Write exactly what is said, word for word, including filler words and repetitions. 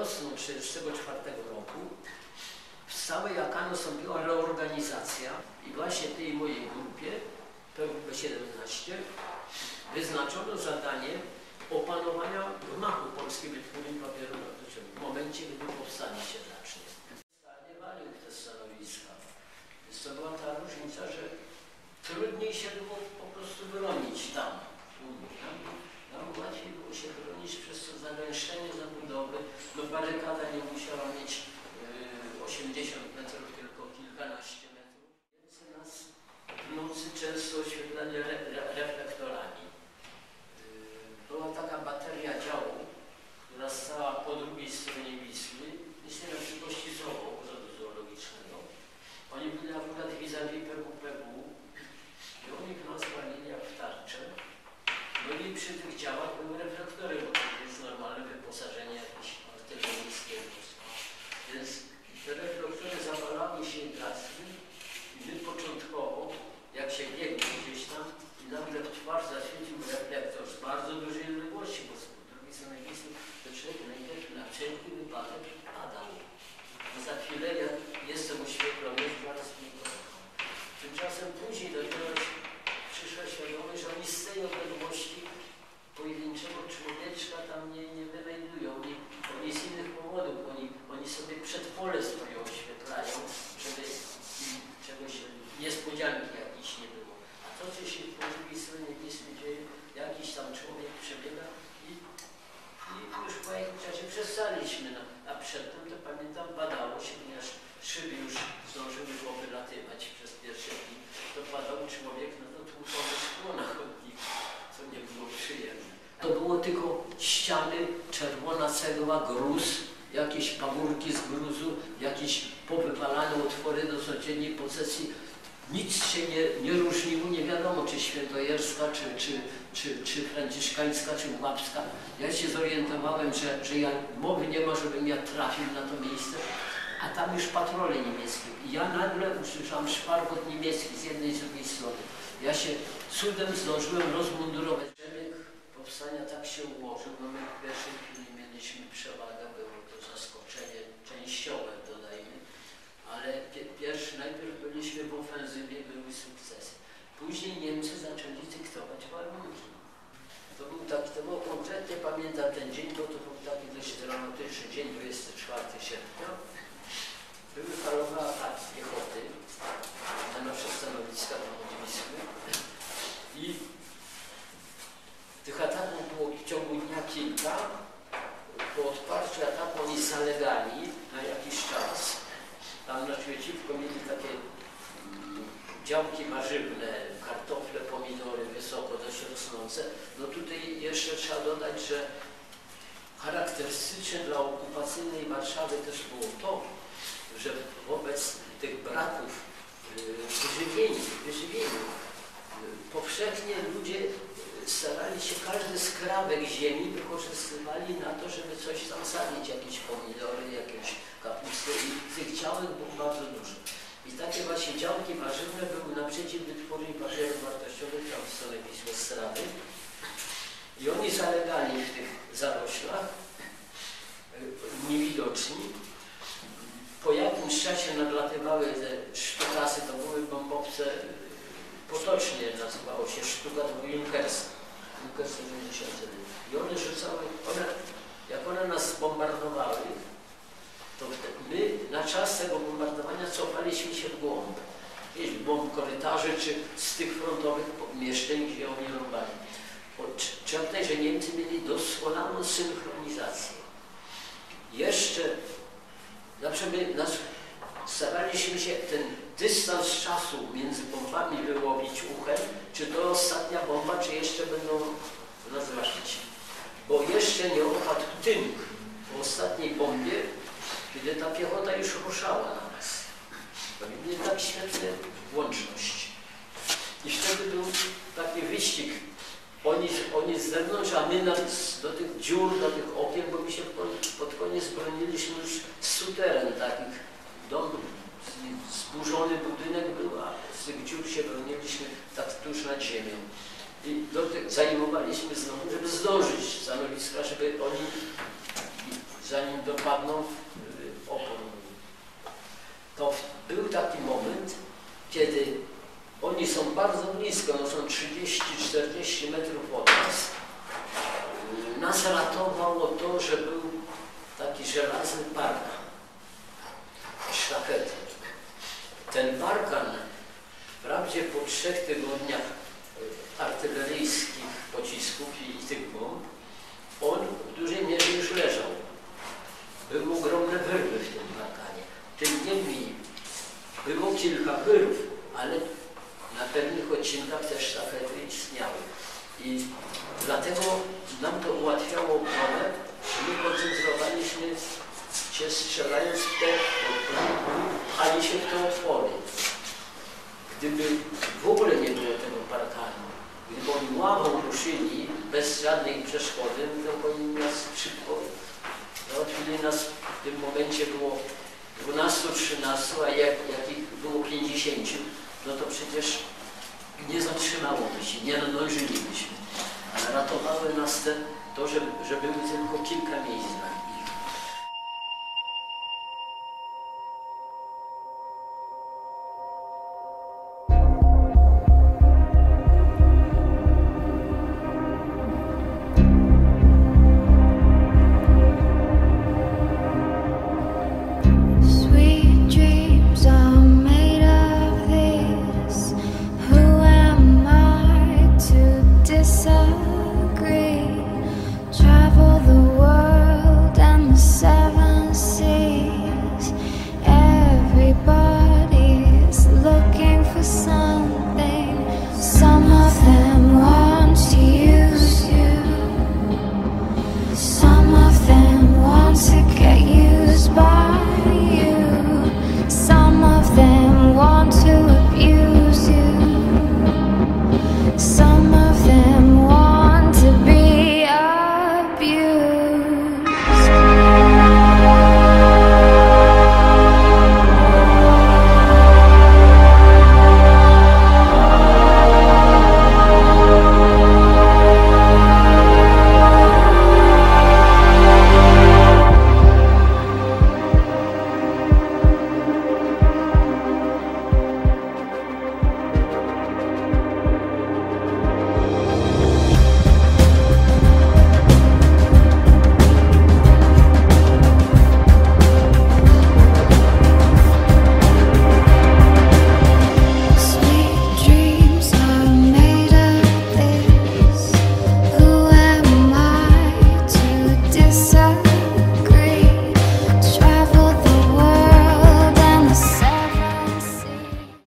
wiosną tysiąc dziewięćset trzydziestego czwartego roku w całej A K A nastąpiła reorganizacja i właśnie tej mojej grupie, P W P siedemnaście, wyznaczono zadanie opanowania gmachu Polskiej Wytwórni Papieru Wartościowego w momencie, gdy powstanie się zacznie. Nie walił te stanowiska. Więc to była ta różnica, że trudniej się było po prostu bronić tam. Nam, nam łatwiej było się bronić przez to zagęszczenie zabudowy. No barykada nie musiała mieć yy, osiemdziesiąt metrów, tylko kilkanaście metrów. Więc nas w nocy często oświetlali re, re, reflektorami. Yy, była taka bateria działu, która stała po drugiej stronie Wisły, myślę na szybkości z obozu zoologicznego. Oni byli akurat vis-a-vis P W P W i oni nas palili jak w tarczę. No i przy tych działach były reflektory, bo to jest normalne wyposażenie jakieś artyleryjskie. Więc te reflektory zapalały się i gasły i my początkowo, jak się biegło gdzieś tam i nagle w twarz zaświecił reflektor z bardzo dużej odległości, bo z drugiej strony Wisły to człowiek najpierw na wszelki wypadek padał. Za chwilę ja jestem oświetlony, zaraz mi go. Tymczasem później dopiero przyszła świadomość, że oni z tej odległości pojedynczego człowieczka tam nie, nie wynajdują. Oni, oni z innych powodów, oni, oni sobie przedpole swoje oświetlają, żeby czegoś niespodzianki jakiejś nie było. A to, co się po drugiej stronie Wisły dzieje, jakiś tam człowiek przebiega i, i już po jakimś czasie przestaliśmy. No, a przedtem to pamiętam, badało się, ponieważ szyby już zdążyły powylatywać przez pierwsze dni, to padał człowiek, no to tłuczone szkło na chodniku, co nie było przyjemne. To było tylko ściany, czerwona cegła, gruz, jakieś pagórki z gruzu, jakieś powypalane otwory do codziennej posesji. Nic się nie, nie różniło, nie wiadomo czy świętojerska, czy, czy, czy, czy franciszkańska, czy łapska. Ja się zorientowałem, że, że ja mowy nie ma, żebym ja trafił na to miejsce, a tam już patrole niemieckie. I ja nagle usłyszałem szpargot niemiecki z jednej i z drugiej strony. Ja się cudem zdążyłem rozmundurować. Przebieg powstania tak się ułożył, no my w pierwszej chwili mieliśmy przewagę, było to zaskoczenie częściowe, dodajmy, ale pierwszy, najpierw byliśmy w ofensywie, były sukcesy. Później Niemcy zaczęli dyktować warunki. To był taki, to było konkretnie, pamiętam ten dzień, bo to był taki dość dramatyczny dzień, dwudziestego czwartego sierpnia. Były falowe ataki piechoty na nasze stanowiska tam od Wisły i tych ataków było w ciągu dnia kilka. Po odparciu ataku oni zalegali na jakiś czas. Tam naprzeciwko mieli takie działki warzywne, kartofle, pomidory, wysoko dość rosnące. No tutaj jeszcze trzeba dodać, że charakterystyczne dla okupacyjnej Warszawy też było to, że wobec tych braków wyżywienia, wyżywienia powszechnie ludzie starali się każdy skrawek ziemi wykorzystywali na to, żeby coś tam sadzić, jakieś pomidory, jakieś kapustę i tych działek było bardzo dużo. I takie właśnie działki warzywne były naprzeciw wytwórni papierów wartościowych tam w stronę Wisłostrawy i oni zalegali w tych zaroślach, niewidoczni. Po jakimś czasie nadlatywały te sztukasy, to były bombowce, potocznie nazywało się sztuka, to był Junkers, Junkers dziewięćdziesiąt jeden. I one rzucały, one, jak one nas bombardowały, to my na czas tego bombardowania cofaliśmy się w głąb. Wiesz, w głąb korytarzy czy z tych frontowych pomieszczeń, gdzie oni rąbali. Trzeba tutaj, że Niemcy mieli doskonałą synchronizację. Jeszcze zawsze my nas staraliśmy się ten dystans czasu między bombami wyłowić uchem, czy to ostatnia bomba, czy jeszcze będą nas ważyć. Bo jeszcze nie opadł tynk po ostatniej bombie, kiedy ta piechota już ruszała na nas. To mieli tak świetna łączność. I wtedy był taki wyścig. Oni, oni z zewnątrz, a my nas do tych dziur, do tych okien, bo my się pod koniec broniliśmy już z suteren takich dom, zburzony budynek był, a z tych dziur się broniliśmy tak tuż nad ziemią. I do tych zajmowaliśmy znowu, żeby zdążyć stanowiska, żeby oni zanim dopadną opon. To był taki moment, kiedy oni są bardzo blisko, no są trzydzieści czterdzieści metrów od nas. Nas ratowało to, że był taki żelazny parkan, sztachety. Ten parkan, wprawdzie po trzech tygodniach artyleryjskich pocisków i tych bomb, on w dużej mierze już leżał. Były ogromne wyrwy w tym parkanie. Tym niemniej było kilka wyrw, ale na pewnych odcinkach te sztachety istniały. I dlatego nam to ułatwiało obronę. My koncentrowaliśmy się, strzelając w te, pchali się w te otwory. Gdyby w ogóle nie było tego parkanu, gdyby oni ławą ruszyli bez żadnej przeszkody, to oni nas szybko załatwili. Nas w tym momencie było dwunastu, trzynastu, a jak, jak ich było pięćdziesięciu, no to przecież nie zatrzymałoby się, nie nadążylibyśmy. Ale ratowały nas te, to, że, że były tylko kilka miejsc.